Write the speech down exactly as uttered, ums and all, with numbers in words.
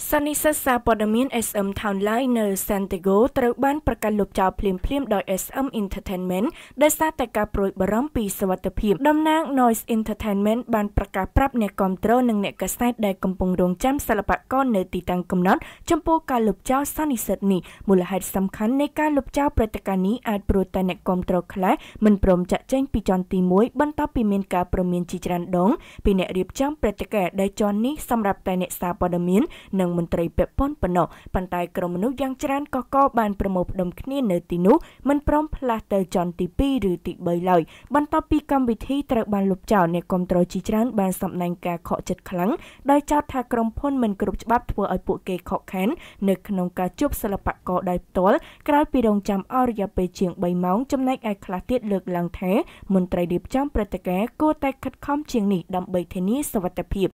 សន្និសីទសារព័ត៌មាន เอส เอ็ม Townline នៅ San Diego ត្រូវបានប្រកាសលុបចោលភ្លាមៗដោយ เอส เอ็ม Entertainment ដោយសារតែការព្រួយបារម្ភពីសុវត្ថិភាពតំណាង Noise Entertainment បានប្រកាសប្រាប់អ្នកគាំទ្រនិងអ្នកកាសែតដែលកំពុងរងចាំសិល្បករនៅទីតាំងកំណត់ចំពោះការលុបចោលសន្និសីទនេះមូលហេតុសំខាន់នៃការលុបចោលព្រឹត្តិការណ៍នេះអាចព្រោះតែអ្នកគាំទ្រខ្លះមិនព្រមចាក់ចែងពីជាន់ទីមួយបន្ទាប់ពីមានការព្រមានជាច្រើនដងពីអ្នករៀបចំព្រឹត្តិការណ៍ដែលជាន់នេះសម្រាប់តែអ្នកសារព័ត៌មាននិងមន្ត្រីពាក់ព័ន្ធប៉ុណ្ណោះប៉ុន្តែក្រុមមនុស្សយ៉ាងច្រើនក៏ក៏បានប្រមូលផ្ដុំគ្នានៅទីនោះមិនព្រមផ្លាស់ទៅជាន់ទីពីរឬទីបីឡើយបន្ទាប់ពីកម្មវិធីត្រូវបានលុបចោលអ្នកគាំទ្រជាច្រើនបានសម្ដែងការខកចិត្តខ្លាំងដោយចោទថាក្រុមហ៊ុនមិនគ្រប់ច្បាប់ធ្វើឲ្យពួកគេខកខាននៅក្នុងការជួបសិល្បករដោយផ្ទាល់ក្រោយពីរងចាំអស់រយៈពេលជាងបីម៉ោងចំណែកឯខ្លះទៀតលើកឡើងថាមន្ត្រីរៀបចំព្រឹត្តិការណ៍គួរតែខិតខំជាងនេះដើម្បីធានាសុវត្ថិភាព